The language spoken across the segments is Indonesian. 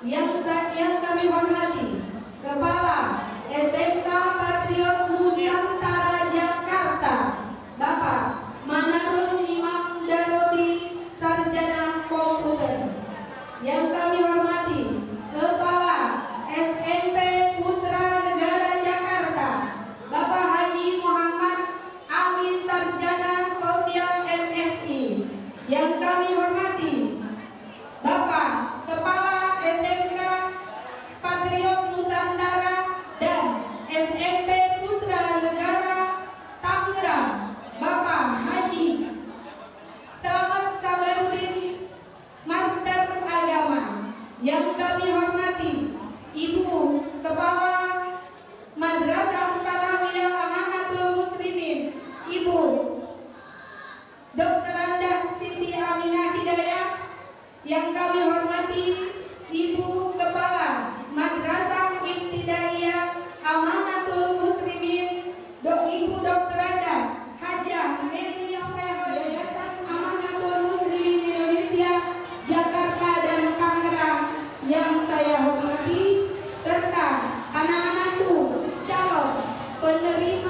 yang kami hormati Kepala SMK Patriot Nusantara Jakarta, Bapak Manarul Imam Darodi, Sarjana Komputer. Yang kami hormati Kepala SMP Putra Negara Jakarta, Bapak Haji Muhammad Ali, Sarjana Sosial MSI. Yang kami hormati Bapak Kepala SMK Patriot Nusantara dan SMP Putra Negara Tangerang, Bapak Haji Selamat Sabarudin, Master Agama. Yang kami hormati Ibu Kepala Madrasah Tsanawiyah Amanatul Muslimin, Ibu Dr. Andah Siti Aminah Hidayah. Yang kami hormati Ibu Kepala Madrasah Ibtidaiyah Amanatul Muslimin, Ibu Dr. Andah Hajah Neni Yayasan Amanatul Muslimin Indonesia Jakarta dan Tangerang. Yang saya hormati serta anak-anakku calon penerima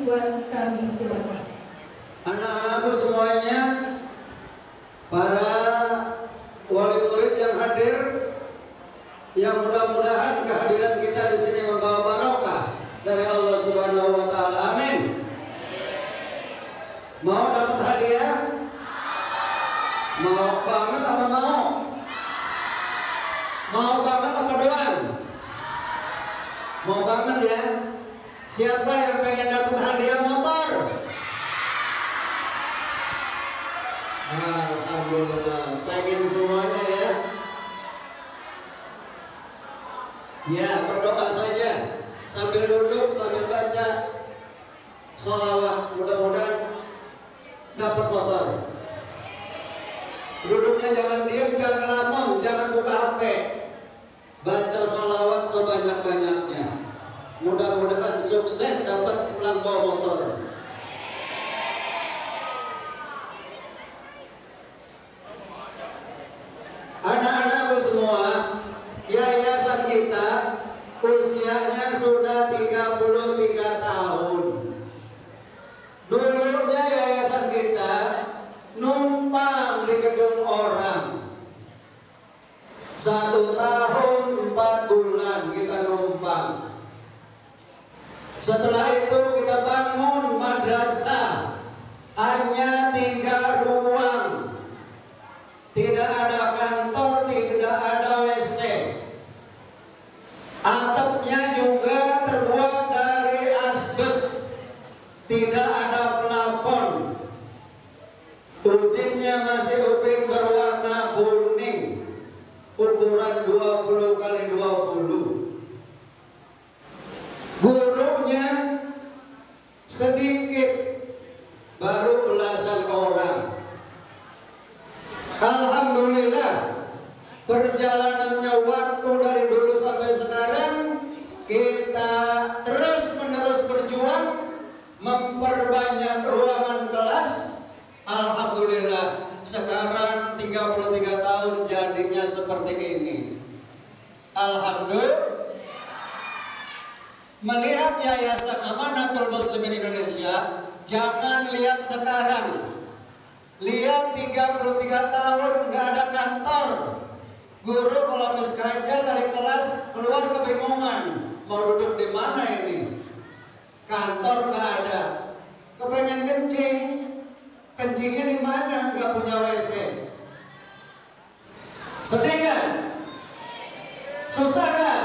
Anak-anakku semuanya, para yang mudah-mudahan kehadiran kita di sini membawa barokah dari Allah Subhanahu wa taala. Amin. Mau dapat hadiah? Mau banget apa mau? Mau banget apa doang? Mau banget ya. Siapa yang pengen dapat hadiah motor? Alhamdulillah, pengen semuanya ya. Ya, berdoa saja sambil duduk, sambil baca sholawat, mudah-mudahan dapat motor. Duduknya jangan diam, jangan ngelamun, jangan buka HP. Baca sholawat sebanyak-banyaknya. Mudah-mudahan sukses dapat pulang bawa motor. Anak-anakku semua, yayasan kita usianya sudah 33 tahun. Dulunya yayasan kita numpang di gedung orang. 1 tahun 4 bulan kita numpang. Setelah itu kita bangun madrasah, hanya 3 ruang, tidak ada kantor, tidak ada WC. Atapnya juga terbuat dari asbes, tidak ada plafon. Ubinnya masih ubin berwarna kuning, ukuran 20 kali 20. Gurunya sedikit, baru belasan orang. Alhamdulillah, perjalanannya waktu dari dulu sampai sekarang kita terus-menerus berjuang memperbanyak ruangan kelas. Alhamdulillah, sekarang 33 tahun jadinya seperti ini. Alhamdulillah. Melihat Yayasan Amanatul Muslimin Indonesia, jangan lihat sekarang. Lihat 33 tahun nggak ada kantor. Guru kalau habis ngajar dari kelas keluar kebingungan, mau duduk di mana ini? Kantor nggak ada. Kepengen kencing, kencingnya di mana? Nggak punya WC. Sedih kan? Susah kan?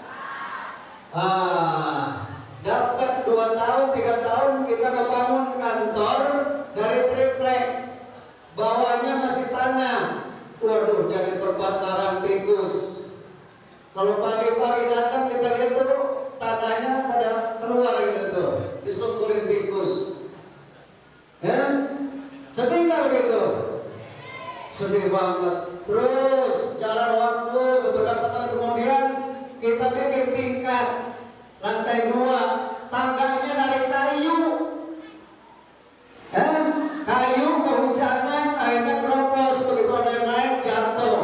Dapat 2 tahun, 3 tahun kita ngebangun kantor dari triplek. Bawahnya masih tanah. Waduh, jadi tempat sarang tikus. Kalau pagi-pagi datang kita lihat tuh tanahnya pada keluar gitu tuh, disumburin tikus. Ya? Sedih nggak gitu? Sedih banget. Terus jalan waktu beberapa tahun kemudian kita bikin tingkat lantai 2, tangganya dari kayu. Kayu kehujanan, airnya keropos, begitu ada yang naik jatuh.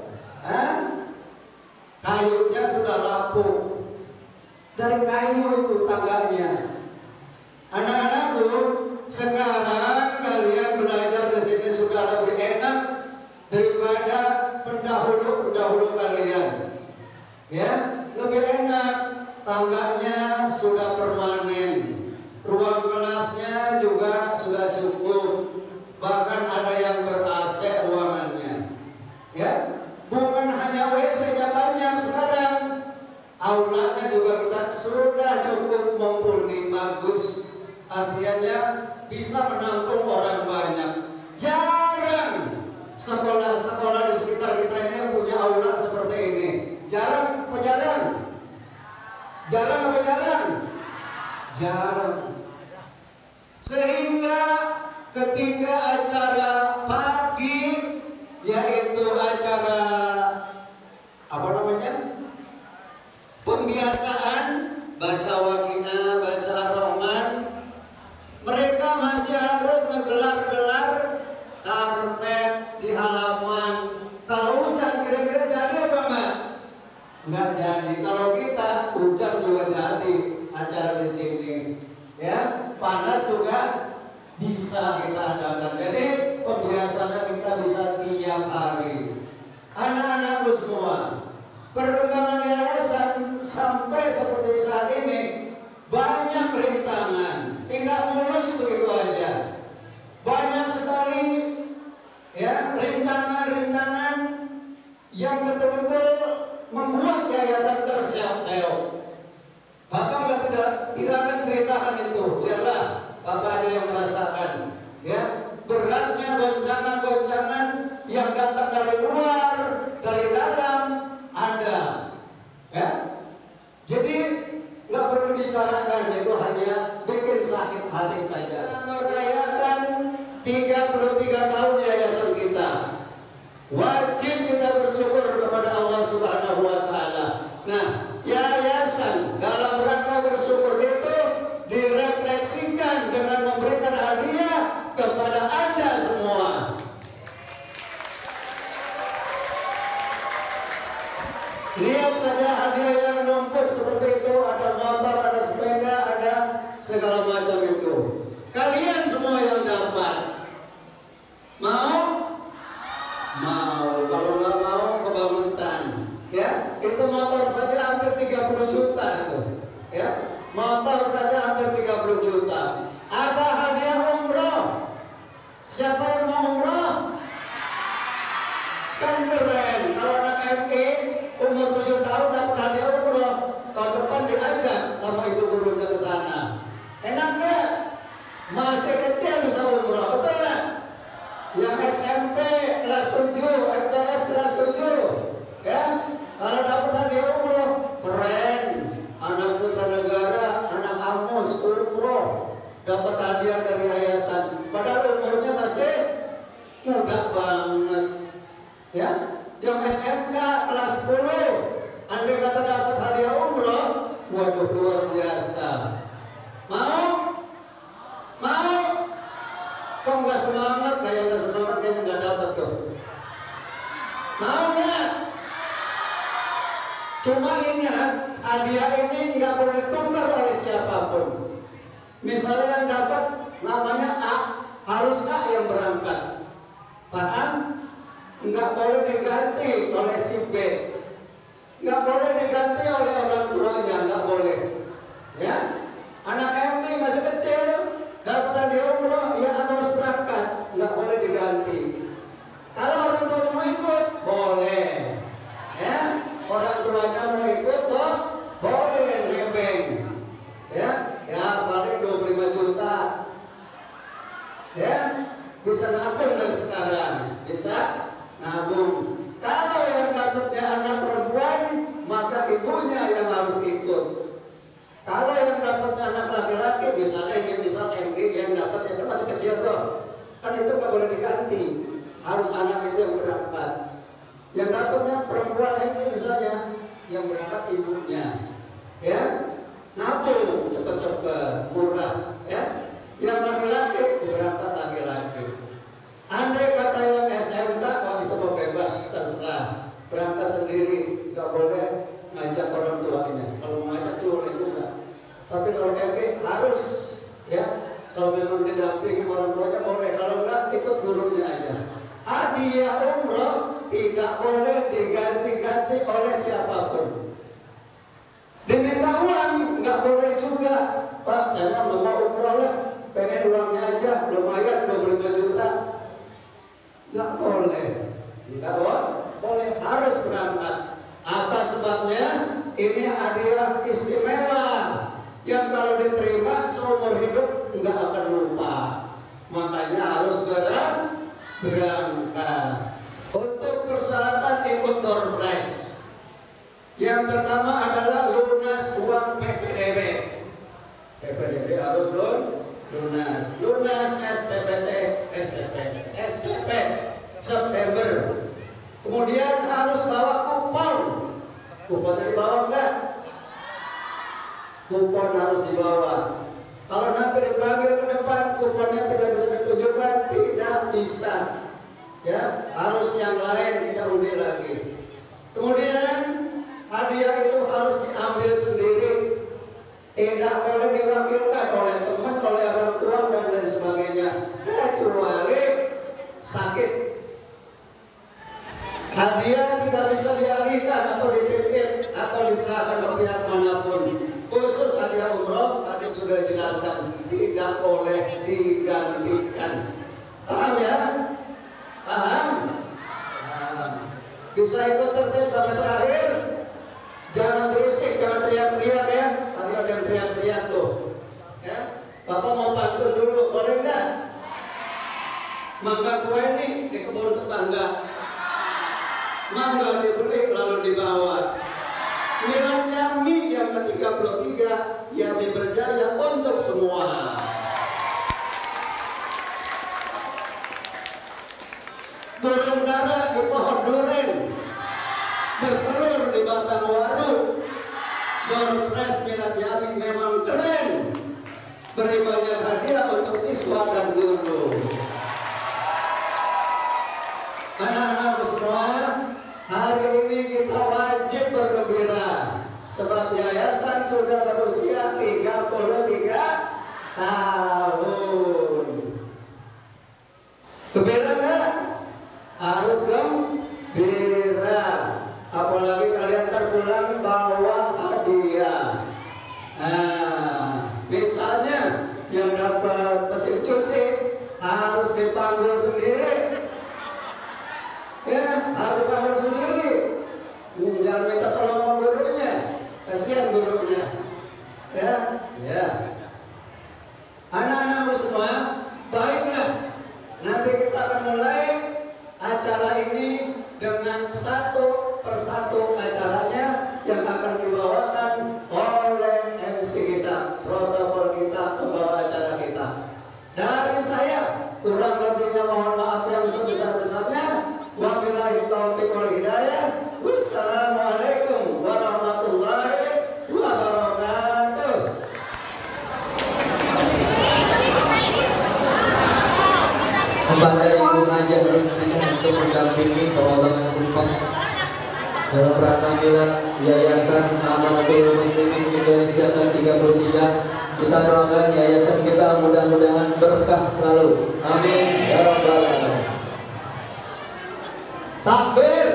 Kayunya sudah lapuk. Dari kayu itu tangganya. Anak-anakku, sekarang kalian belajar di sini sudah lebih enak daripada pendahulu kalian. Ya, lebih enak. Tangganya sudah permanen. Ruang kelasnya juga sudah cukup. Bahkan ada yang ber-AC ruangannya. Ya, bukan hanya WC-nya banyak sekarang. Aulanya juga kita sudah cukup mumpuni, bagus. Artinya bisa menampung orang banyak. Jarang sekolah-sekolah di sekitar kita ini punya aula seperti ini. Jarang apa jarang? Jarang apa jarang? Jarang. Sehingga ketika acara pagi, yaitu acara apa namanya? Pembiasaan, baca waqiah, baca ar-Rahman, mereka masih harus ngegelar-gelar karpet di halaman. Kalau hujan kira-kira jadi apa enggak? Enggak jadi. Kalau kita hujan juga jadi acara di sini. 33 tahun yayasan kita. Wajib kita bersyukur kepada Allah Subhanahu wa Ta'ala. Nah, yayasan dalam rangka bersyukur itu direfleksikan dengan memberikan hadiah kepada Anda semua. Lihat saja hadiah yang numpuk seperti itu, ada motor, ada sepeda, ada segala macam itu. Kalian semua yang dapat, mau? Mau. Kalau nggak mau kebangetan, ya. Itu motor saja hampir 30 juta itu, ya. Motor saja hampir 30 juta. Ada hadiah umroh. Siapa yang mau umroh? Kan keren. Kalau anak MI umur 7 tahun dapat hadiah umroh, tahun depan diajak sama ibu gurunya ke sana. Enak nggak? Masih kecil bisa umroh, betul nggak? Yang SMP kelas 7, MTS kelas 7, ya. Kalau dapat hadiah umroh, keren. Anak putra negara, anak Amos umroh, dapat hadiah dari yayasan. Padahal umurnya masih muda banget, ya. Yang SMK kelas 10, andai kata dapat hadiah umroh, waduh luar biasa. Mau? Mau? Kok nggak semangat? Kayak nggak semangat, kayaknya nggak dapat tuh. Mau nggak? Cuma ingat, hadiah ini nggak boleh ditukar oleh siapapun. Misalnya yang dapat namanya A, harus A yang berangkat. Paham? Nggak boleh diganti oleh si B. Nggak boleh diganti oleh orang tuanya, nggak boleh. Ya, anak MI masih kecil, dapat hadiah umroh, ya harus berangkat, nggak boleh diganti. Kalau orang tuanya mau ikut, boleh. Ya, orang tuanya mau ikut, boleh nebeng. Ya, paling 25 juta. Ya, bisa nabung dari sekarang, bisa nabung. Kalau yang dapatnya anak perempuan, maka ibunya yang harus ikut. Kalau yang dapatnya anak laki-laki, misalnya ini MD yang dapat itu masih kecil tuh, kan itu nggak boleh diganti, harus anak itu yang berangkat. Yang dapatnya perempuan ini misalnya yang berangkat ibunya, ya, nabung cepet-cepet, murah, ya. Yang laki-laki berangkat laki-laki. Andai kata yang SMK, kalau itu mau bebas, terserah, berangkat sendiri, nggak boleh ngajak orang tuanya. Kalau mau ngajak sih boleh juga. Tapi kalau MB harus, ya, kalau memang didampingi orang tuanya boleh. Kalau enggak, ikut gurunya aja. Hadiah umroh tidak boleh diganti-ganti oleh siapapun. Diminta uang nggak boleh juga. Pak, saya nggak mau umroh lah, pengen uangnya aja, lumayan 25 juta. Nggak boleh, nggak boleh, harus berangkat. Apa sebabnya? Ini hadiah istimewa yang kalau diterima seumur hidup nggak akan lupa. Makanya harus berangkat. Untuk persyaratan ikut door prize, yang pertama adalah lunas uang PPDB. PPDB harus lunas SPP September. Kemudian harus bawa kupon. Kuponnya dibawa enggak? Kupon harus dibawa. Kalau nanti dipanggil ke depan, kuponnya tidak bisa ditunjukkan, tidak bisa. Ya, harus yang lain kita undi lagi. Kemudian hadiah itu harus diambil sendiri, tidak boleh diwakilkan oleh teman, oleh orang tua dan lain sebagainya, kecuali sakit. Hadiah tidak bisa dialihkan atau dititip atau diserahkan ke pihak manapun. Khusus hadiah umroh tadi sudah dijelaskan, tidak boleh digantikan. Paham ya? Paham? Bisa ikut tertib sampai terakhir. Jangan berisik, jangan teriak-teriak ya. Tadi ada yang teriak-teriak tuh. Ya, Bapak mau pantun dulu, boleh nggak? Mangga kue nih di kebun tetangga. Mangga dibeli lalu dibawa. Milan Yami yang ke-33, Yami berjaya untuk semua. turun darah di pohon duren, bertelur di batang waru, doorpress minat yamin memang keren, beri banyak hadiah untuk siswa dan guru. Anak-anak semua, hari ini kita wajib bergembira sebab yayasan sudah berusia 33 tahun. Gembira nggak? Harus gembira. Apalagi kalian terpulang bawa hadiah. Nah, misalnya yang dapat mesin cuci harus dipanggil sendiri. Ya, harus dipanggil sendiri. Jangan minta tolong sama gurunya. Kasihan gurunya. Ya. Anak-anakku semua, baiklah. Nanti kita akan mulai acara ini dengan satu persatu acaranya yang akan dibawakan oleh MC kita, protokol kita, pembawa acara kita. Dari saya, kurang lebihnya mohon maaf yang sebesar-besarnya. Wabillahi taufiq wal hidayah. Wassalamualaikum warahmatullahi wabarakatuh. Kepada Ibu Haja berkesenian untuk mendampingi pemotongan tumpeng dalam rangka milad Yayasan Amanatul Muslimin Indonesia ke-33. Kita doakan yayasan kita mudah-mudahan berkah selalu. Amin ya rabbal alamin. Takbir.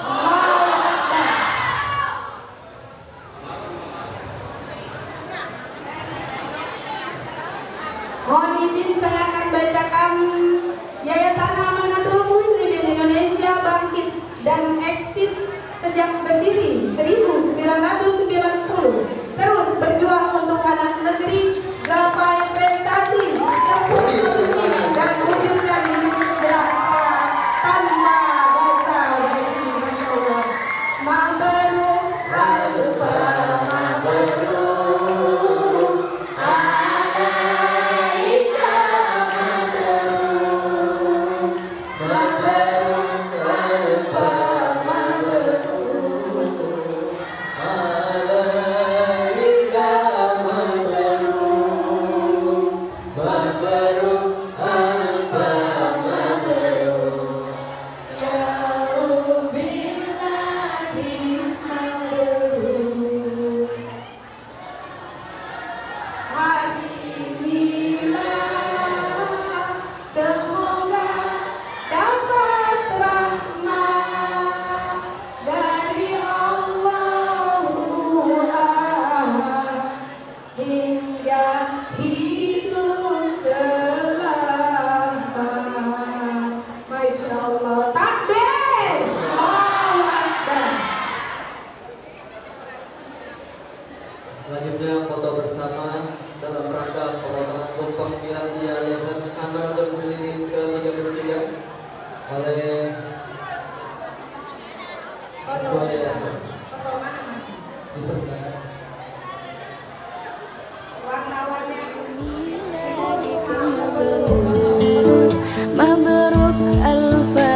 Mohon izin saya akan bacakan Yayasan Amanatul Muslimin Indonesia bangkit dan eksis sejak berdiri 1990. Terus berjuang untuk anak negeri, gapai prestasi, sempurna dan wujudkan hidup sejahtera tanpa basa basi. Masya Allah. Mabrur, Selanjutnya foto bersama dalam rangka pemotongan tumpeng milad Yayasan Amanatul Muslimin ke-33 oleh Ketua Yayasan. Mabruk alfa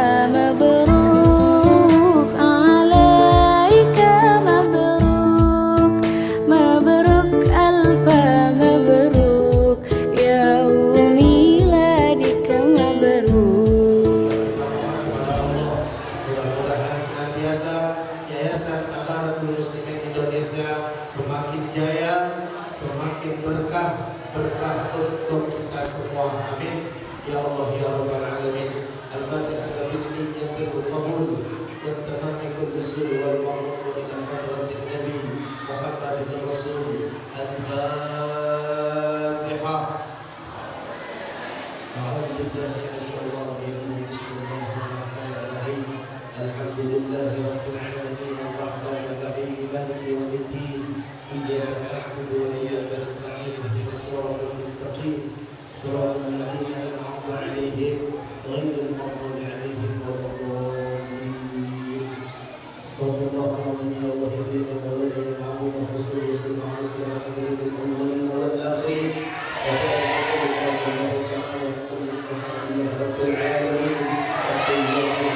mabruk alaika mabruk mabruk alfa mabruk yaum miladika mabruk. Mohon kepada Allah mudah-mudahan senantiasa Yayasan Amanatul Muslimin Indonesia semakin jaya, semakin berkah untuk kita semua. Amin. Ya Allah ya Rabbal Alamin. Al-Fatihah bin-niyyatil qabul wa tamami kulli sul wal ma'mur ila hadratin Nabi Muhammadin Rasul. Al-Fatihah. A'udzu billahi minasy syaithanir rajim. Bismillahirrahmanir rahim. Alhamdulillahi rabbil alamin arrahmanir rahim maliki yaumiddin. Iyyaka na'budu wa iyyaka nasta'in. Ihdinas siratal mustaqim. صراط الذين أنعمت عليهم غير المغضوب عليهم ولا الضالين. استغفر الله العظيم يا الله اكرم المولد يا معبود رسول وسلم على سيدنا محمد في الأولين والآخرين وبارك وسلم على الله تعالى يقول سبحان الله رب العالمين.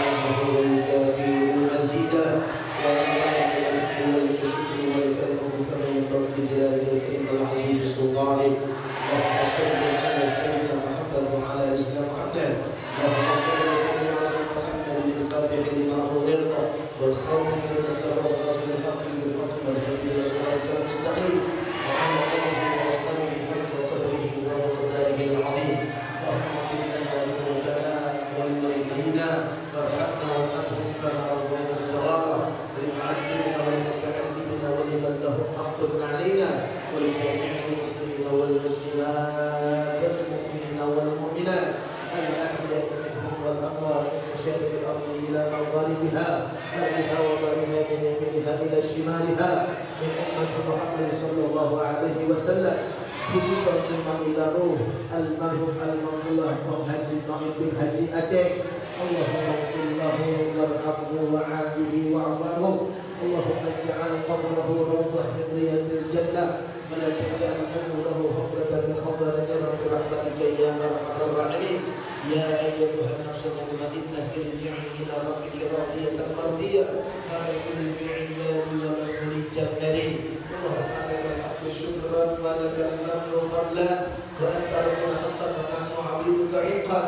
والخاتم لما سبق وناصر الحق بالحق والهدي إلى صراطك المستقيم وعلى آله وأصحابه حق قدره ومقداره العظيم. اللهم اغفر لنا ذنوبنا ولوالدينا وارحمنا وارحمهم كما ربونا الصغار ولمعلمنا ولمتعلمنا ولمن له حق علينا ولجميع المسلمين والمسلمات والمؤمنين والمؤمنات الأحياء منهم والأموات من مشارق الأرض إلى مغاربها غربها وبارها من يمينها إلى شمالها من أمة محمد صلى الله عليه وسلم خصوصا ثم إلى روح المرحوم المغفور Haji Naib bin Haji Aceh. Allahumma ighfir lahu warhamhu wa'afihi wa'fu anhu. Allahumma ij'al qabrahu rawdah min riyadil jannah wa la taj'al quburahu hufratan min hufari nar bi rahmatika ya arhamar rahimin. Ya ayyatuhan nafsul mutmainnah irji'i ila rabbiki radiyatan mardiyah wa adkhili fi 'ibadi wa adkhili jannati. Allahumma lakal hamdu syukran wa lakal hamdu fadlan wa anta rabbuna haqqan wa nahnu 'abiduka hiqqan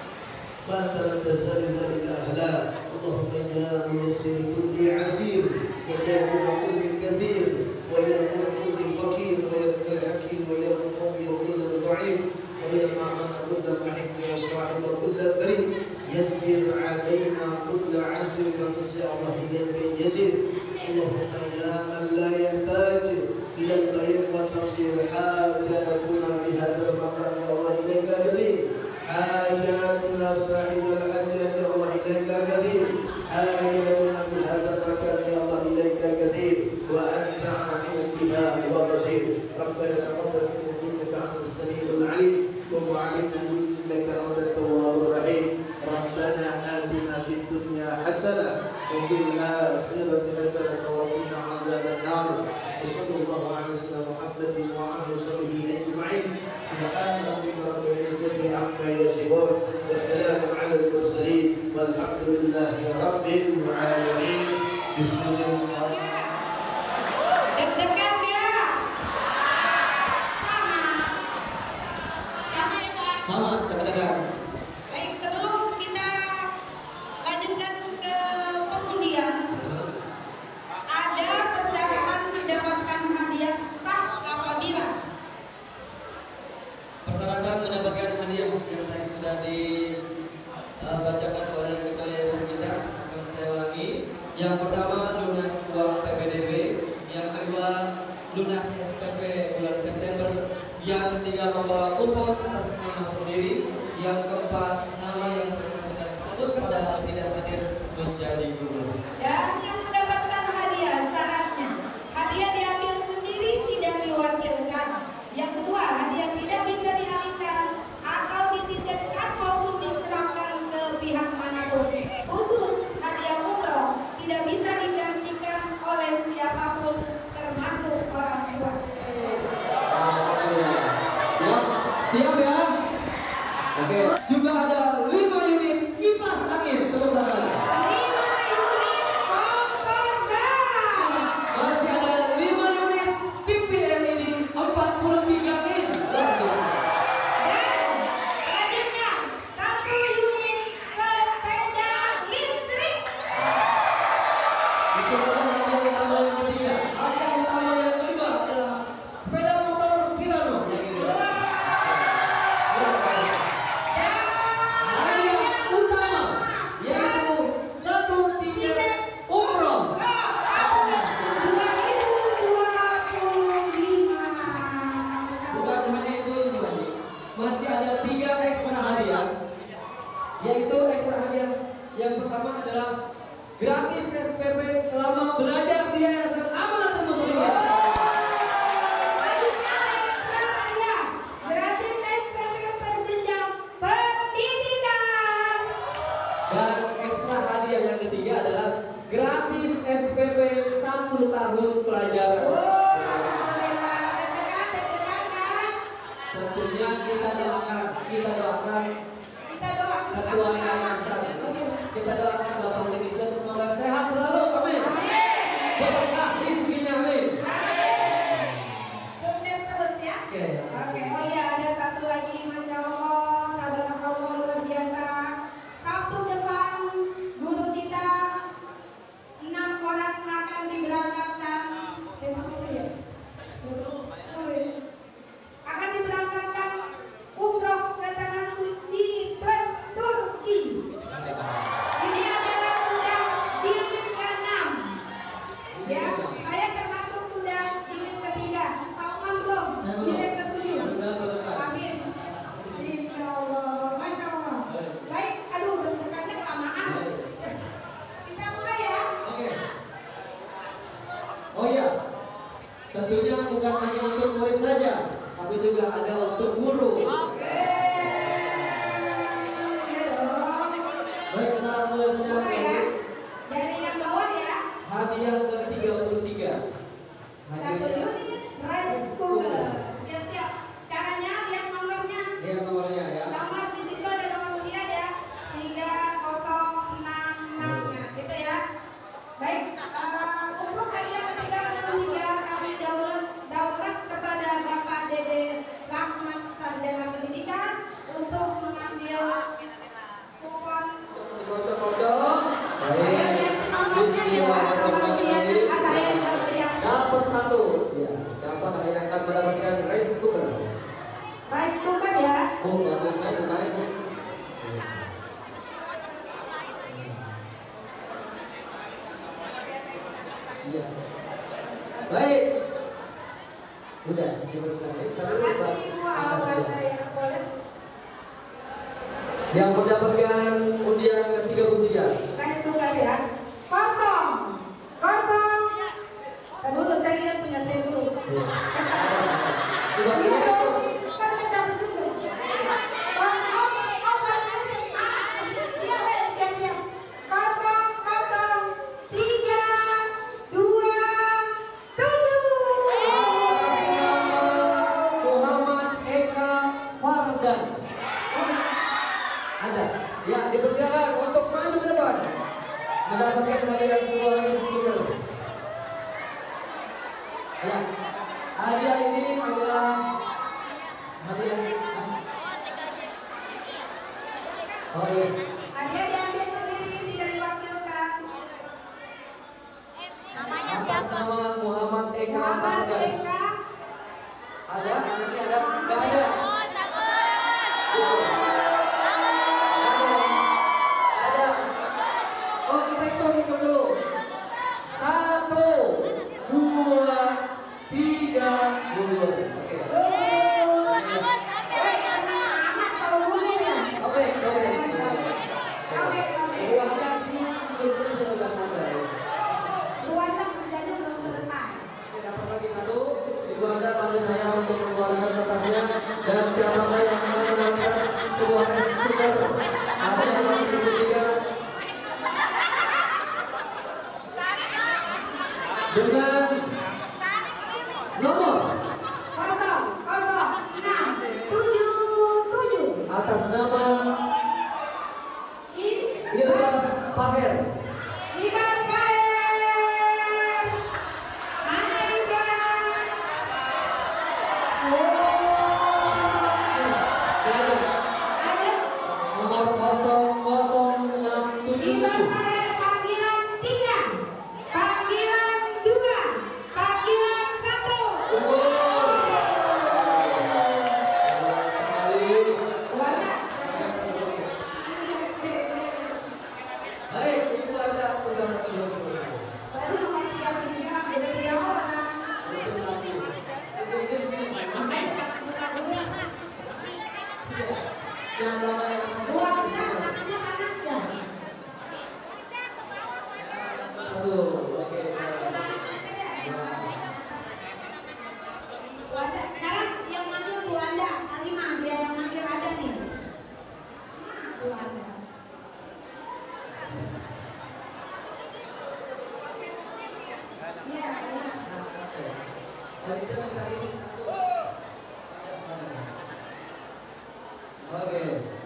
wa anta lam tazal dhalika ahla. Allahumma ya muyassir kulli 'asir wa jabir kulli kathir wa ya mun kulli fakir wa ya kulli hakim wa ya muqawwi kulli dha'if wa ya ma'man kulli mahik ya sahib kulli farid yassir 'alaina kulli 'asir fa ya Allah ilayka yassir. Allahumma ya man la yahtaj ila al-bayan wa tafsir hajatuna fi hadzal maqam ya Allah ilayka kathir hajatuna sahib al-hajat ya Allah ilayka kathir hajatuna fi hadzal maqam ya Allah ilayka kathir wa anta 'alim biha wa basir. Rabbana taqabbal minna innaka antas samiul 'alim wa tub 'alaina innaka antat tawwabur rahim. Rabbana atina fid dunya hasanah wa fil akhirati hasanah wa qina 'adzaban nar. Sallallahu alaihi wasallam Muhammadin wa ala sahbihi ajma'in. Subhana rabbika rabbil izzati amma yasifun. Wassalamu ala al-mursalin walhamdulillahi rabbil alamin. Bismillahirrahmanirrahim. Deg-degan dia. Sama. Sama ya Pak. Sama, deg-degan. Baik, sebelum kita lanjutkan ke pengundian, ada persyaratan mendapatkan hadiah sah apabila Persyaratan mendapatkan hadiah yang tadi sudah dibacakan oleh ketua yayasan kita akan saya ulangi. Yang pertama lunas uang PPDB, yang kedua lunas SPP bulan September, yang ketiga membawa kupon atas nama sendiri, yang keempat nama yang bersangkutan disebut padahal tidak hadir menjadi guru. dan yang mendapatkan hadiah syaratnya hadiah diambil sendiri tidak diwakilkan. Yang kedua, hadiah tidak bisa dialihkan atau dititipkan maupun diserahkan ke pihak manapun. Khusus hadiah umroh tidak bisa digantikan oleh siapapun termasuk orang tua. Siap? Siap ya? Oke. Juga ada 5 unit kipas angin. Tepuk tangan. 5 unit kompor gas. Masih ada 5 unit TV LED 43 in. Luar biasa. Dan selanjutnya 1 unit sepeda listrik. Itu adalah hadiah utama yang ketiga. Hadiah utama yang kedua adalah sepeda motor Vilano yang ini. Luar biasa. Hadiah utama yaitu 1 tiket umroh. Bukan hanya itu yang banyak. Masih ada 3 ekstra hadiah. Yaitu ekstra hadiah yang pertama adalah gratis SPP selama belajar di Yayasan Amanatul Muslimin. Dan ekstra hadiah yang ketiga adalah gratis SPP 1 tahun pelajaran. Tentunya kita doakan ketua yayasan, kita doakan Bapak Lidison semoga sehat selalu, amin. Berkah rezekinya, amin. Oke. Oh iya, ada satu lagi, Masya Allah, tabarakallah, luar biasa. Sabtu depan guru kita 6 Baik, kita mulai saja. Mulai ya. Dari yang bawah ya. Hadiah ke-33. Satu unit rice cooker. Siap-siap. Caranya lihat nomornya. Lihat nomornya ya. Nomor di situ ada nomor undian ya. 3066 gitu ya. Baik. Untuk hadiah ke-33 kami daulat kepada Bapak Dede Rahmat Sarjana Pendidikan untuk mengambil kupon. Dikocok-kocok. Ayo lihat nomornya ya. Nomor undian saya berteriak. Dapat satu. Ya, siapa yang akan mendapatkan rice cooker? Rice cooker ya. Oh, bukan. Iya. Baik. Udah, dipersilakan. Makasih Ibu Awal yang boleh. Yang mendapatkan undian ke-33. Rice cooker ya. Kosong. Dan dulu saya lihat punya saya dulu. Coba Iya kita dong. Kan saya dapat dulu. Iya siap. 00327. Muhammad Eka Fardan. Ada. Ya, dipersilakan untuk maju ke depan. Mendapatkan hadiah sebuah rice cooker. Ya. Hadiah ini adalah hadiah. Oh iya. Hadiah diambil sendiri, tidak diwakilkan. Atas nama Muhammad Eka Muhammad Fardan. Eka. Ada? Ini ada? Nggak ada. Ada. Oh, kita hitung dulu. 1, 2, 3, 2. Oke. Oke. Uangnya sini belum selesai juga sampai. Oke, dapat lagi satu. Ibu Anda panggil saya untuk mengeluarkan kertasnya dan siapakah yang akan mendapatkan sebuah rice cooker. Ada yang 33 dengan nomor atas nama Ilyas Paher. Nomor 0067. Baik, Ibu Anda sudah belum selesai. Siapa yang satu? Oke. Sekarang yang manggil Bu Anda, Halimah, dia yang manggil aja nih. Bu Anda. Iya, benar. Jadi kita minta ini satu. Oke.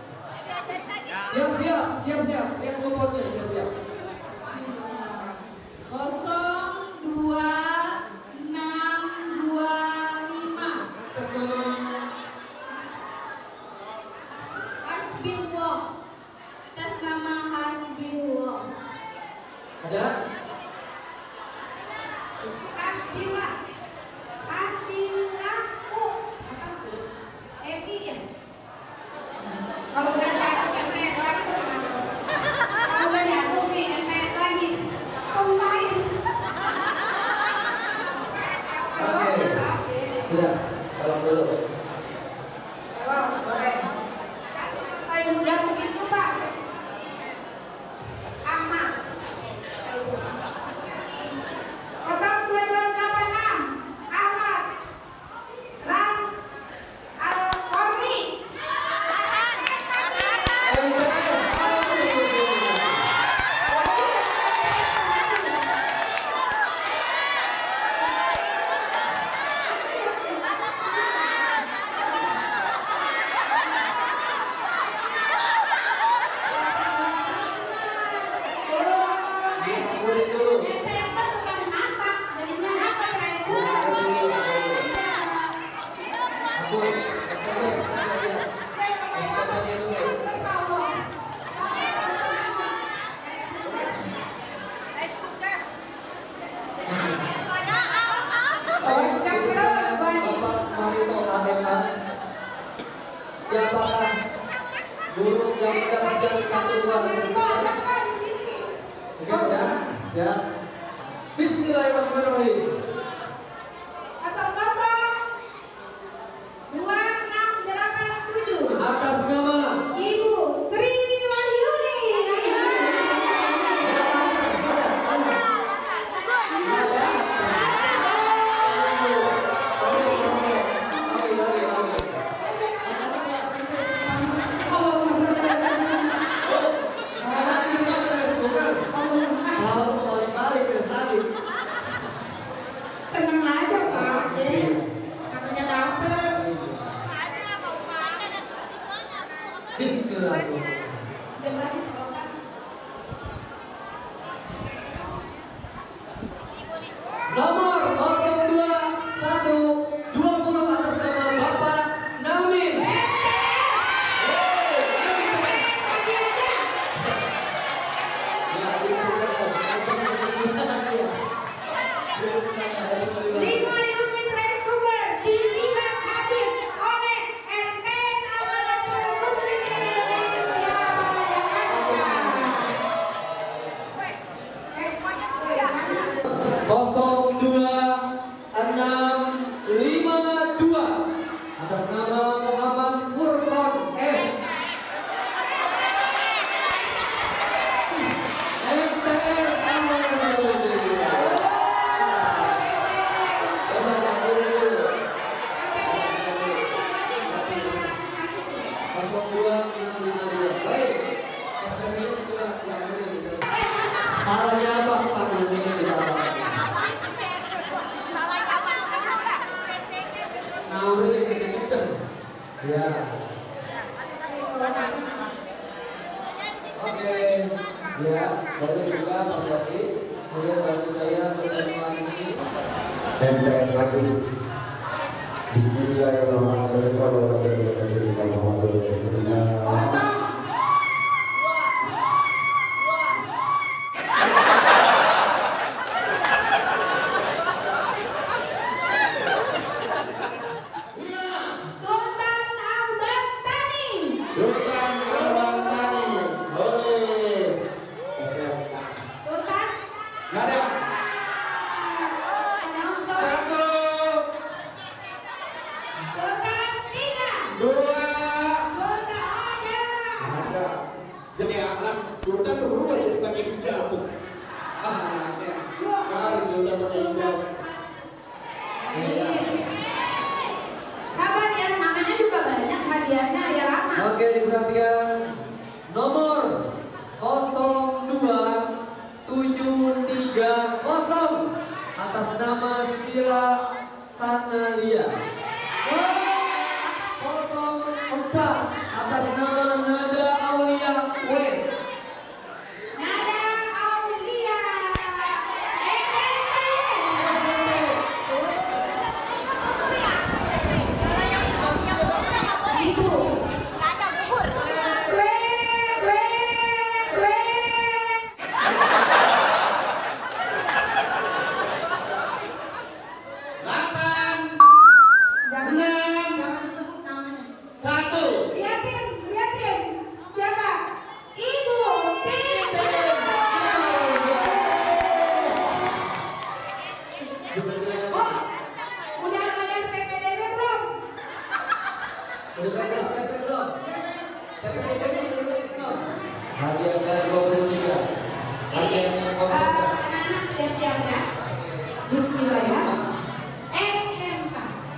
Siap. Lihat kuponnya, siap. 02625 Atas nama Hasbinullah. Atas nama Hasbinullah. ada FI ya? Kalau udah diatur MPS lagi bagaimana? Kalau udah diatur nih MPS lagi, tumpahin. Oke. Sudah, tolong dulu. Boleh. Kasih pakai muda begitu Pak. Ahmad. 02286 Ahmad Ram Al-Korni. MPS satu dua. Oke, udah, siap. Bismillahirrahmanirrahim. 002687 Atas nama Ibu Tri Wahyuni. selamat kembali ke tadi. Tenang aja Pak, ya. Namanya dapet. Bismillahirrahmanirrahim. Udah lagi terokan. Nomor 02120 atas nama Bapak Namin. Lima unit Range Rover dilibat hadir oleh RT Amanatul Muslimin Indonesia Jakarta. 02652 atas nama Muhammad Furqon M. MTS Amanatul Muslimin. Coba campur dulu. 02652. Baik. SPP-nya coba diambilin. Sarannya apa Pak? Ini tidak apa. Nah, udah kenceng. Ya. Oke. Ya, boleh dibuka Mas Wati. Kemudian bantu saya bersama ini. MTS lagi. Bismillahirrahmanirrahim. Wa sallallahu alaihi wasallam. Sultan Al-Bantani. Sultan Al-Bantani. Oleh SMK. Sultan Nggak ada. penonton. 1, Sultan 3. 2. Sultan ada. Ada. Gede alam. Sultan tuh berubah jadi pakai hijab. Anaknya. Harus Sultan pakai hijab. Kabar ya, namanya juga banyak hadiahnya ya lama. Oke, diperhatikan. Nomor 02730 atas nama Sila Sanalia. 04 atas nama Nada Aulia W. Nada Aulia SMP. Ibu. Jangan disebut namanya. 1. Liatin. Siapa? Ibu Titi. Oh, udah bayar PPDB belum? Udah bayar SPP belum? PPDB belum? Hadiah ke-23. Hadiahnya komunitas. Anak-anak siap-siap ya. Bismillah ya. SMK.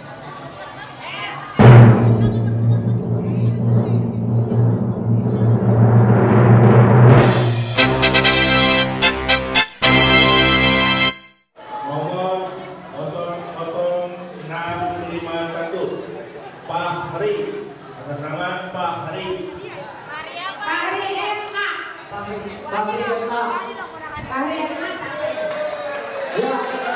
Nomor 00651 Fahri atas nama Fahri. Fahri MK. Fahri MA. Fahri MK. Ya,